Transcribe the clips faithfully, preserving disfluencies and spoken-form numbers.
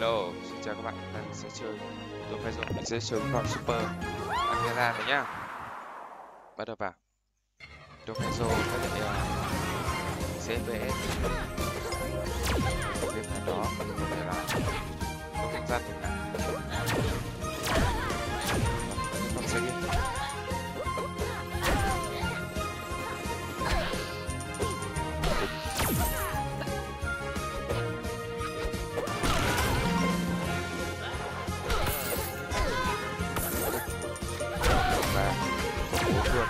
Hello, xin chào các bạn, hôm nay mình sẽ chơi tôi phải dùng mình sẽ chơi con Super Angela này nhá. Bắt đầu vào. Tomezo với lại uh, xê pê ét game nào đó có thể là có không gian chẳng hạn. Con sẽ game và bốn luôn.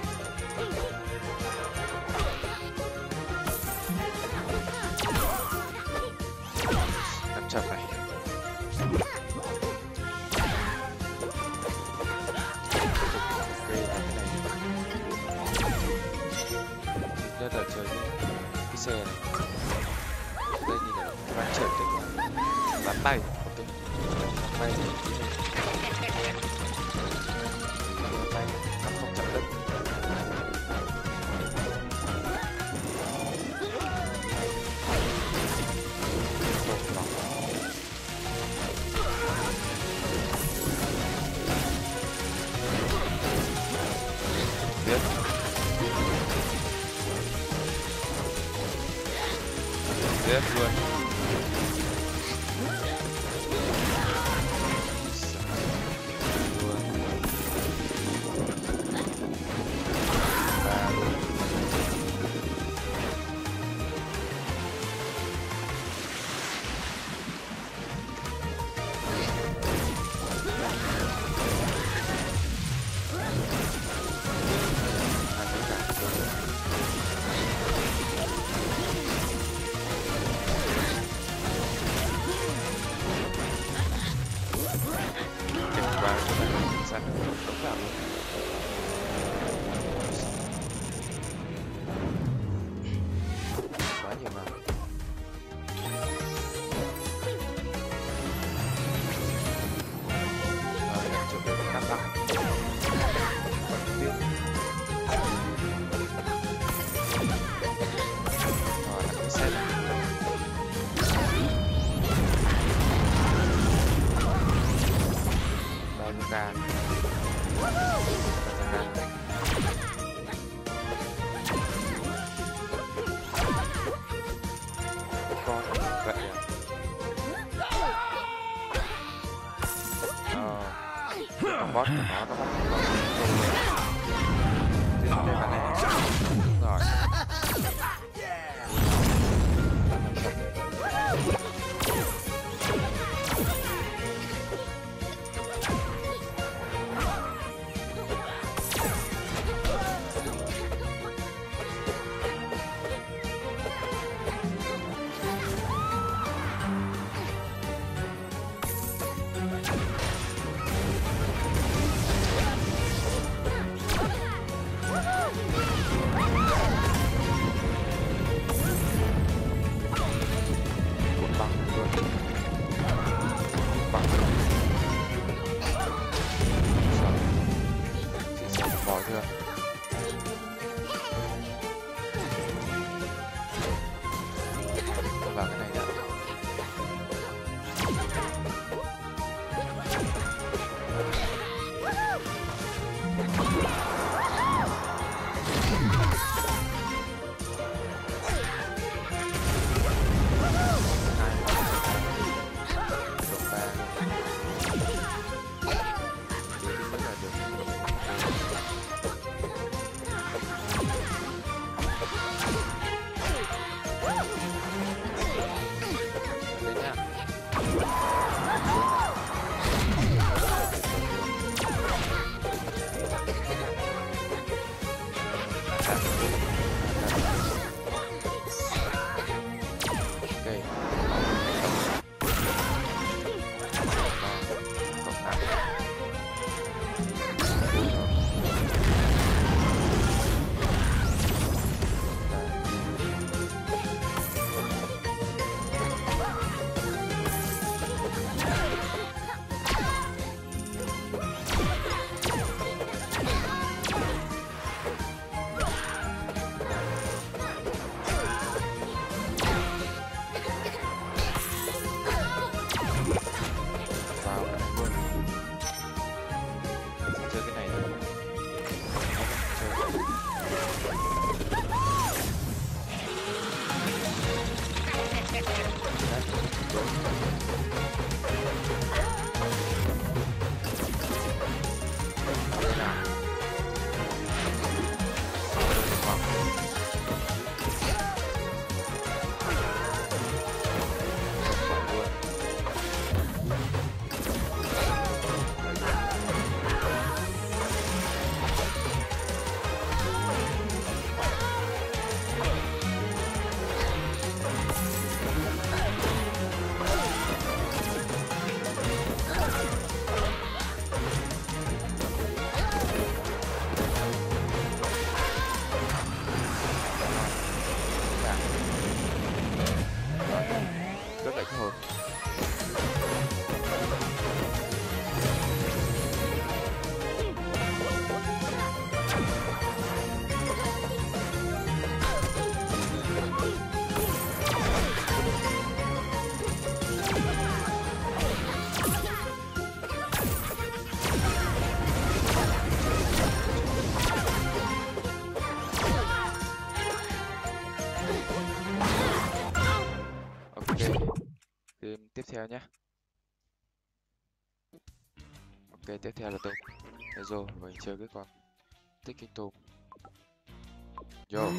năm trăm này. Rất là chơi cái xe này. Đây nhìn là phát triển được bắn bay. Ok. Bắn bay thì bắn bay nó không chậm đất. Biết biết luôn. Ba luôn. Sẵn đóng vào luôn. Quá nhiều mà. Rồi lại chuẩn bị cắt lại. Còn tiếp. Rồi là cái set. Bao nhiêu ca. Con vậy à? Ờ, con boss của nó nó bắt tiếp đây bạn này. Rồi. Bỏ chưa? Vào cái này đã. game tiếp theo nhé. Ok, tiếp theo là tôm Ezo, mình chơi cái con tích kinh tôm. Yo.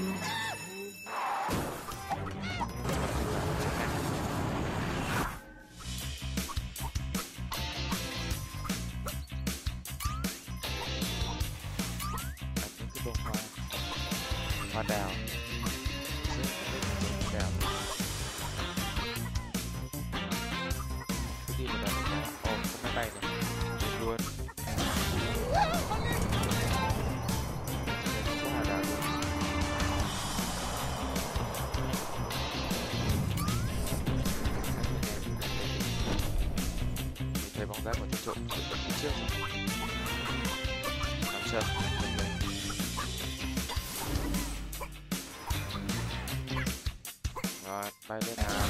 Bông hoa hoa đào đào cái gì mà đào có ồ có máy bay này luôn có hoa đào luôn. Thấy bóng dáng của cái trộn phía trước làm chậm rồi bay lên nào.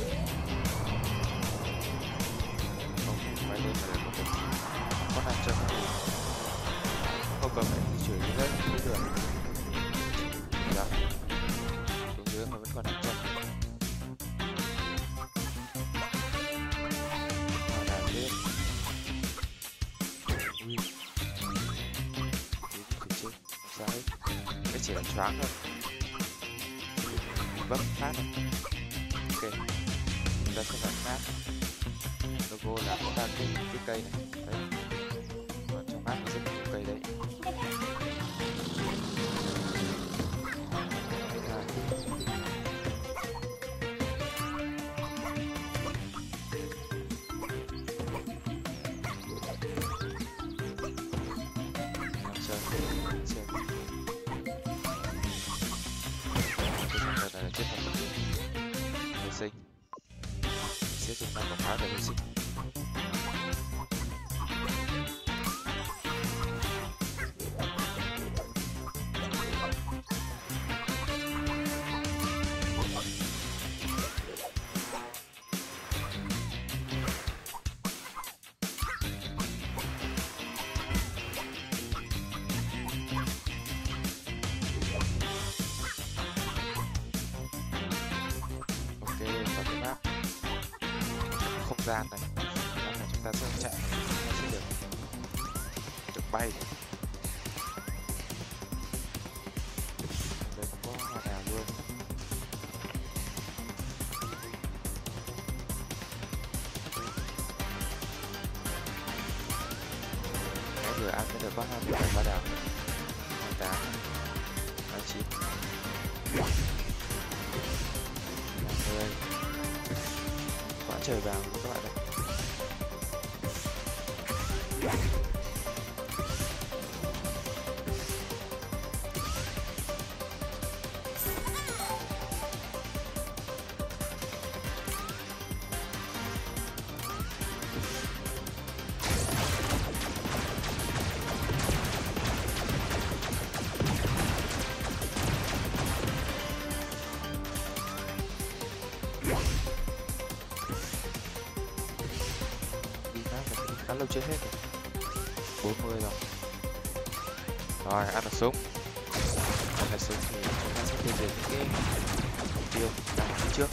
Không bay lên mà để có thể có làm chậm không cần phải di chuyển rất đi được đó xuống dưới mà vẫn còn làm chậm. Rồi làm lên ui đi phía trước không sao hết, cái chỉ là choáng thôi bấm phát này. Ok, chúng ta sẽ làm map logo là có ba cái cái cây này đấy, còn trong map sẽ có cây đấy. Chết thật vệ sinh sẽ dùng năm quả pháo để vệ sinh. Không gian này, map này chúng ta sẽ chạy, nó sẽ được được bay. Đây có hoa đào luôn. Cái vừa ăn mới được có hai mươi bảy hoa đào, hai mươi tám, hai mươi chín, ba mươi. Quá trời vàng của các bạn đây. Khá lâu chưa hết rồi, bốn mươi rồi. Rồi ăn được súng, ăn được súng thì chúng ta sẽ tìm được những cái mục tiêu đang phía trước.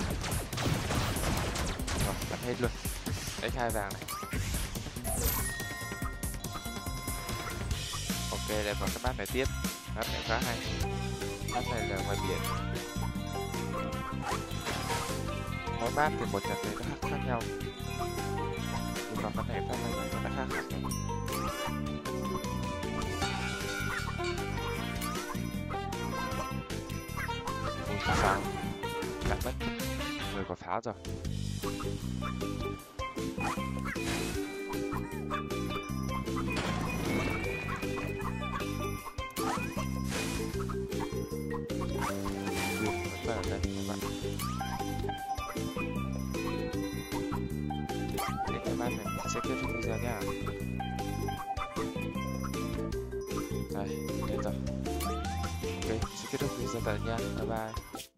Rồi bắn hết luôn, lấy hai vàng này. Ok, lại vào cái map này tiếp, map này khá hay, map này là ngoài biển. Mỗi map thì một trận này nó khác nhau. Còn cái này phát này nó đã khác hẳn rồi. Ui sao đã mất người có pháo rồi. Vẫn phải ở đây các bạn. Bạn mình sẽ kết thúc video nha. Đây, hết rồi. Ok, sẽ kết thúc video tại đây nha. Bye bye.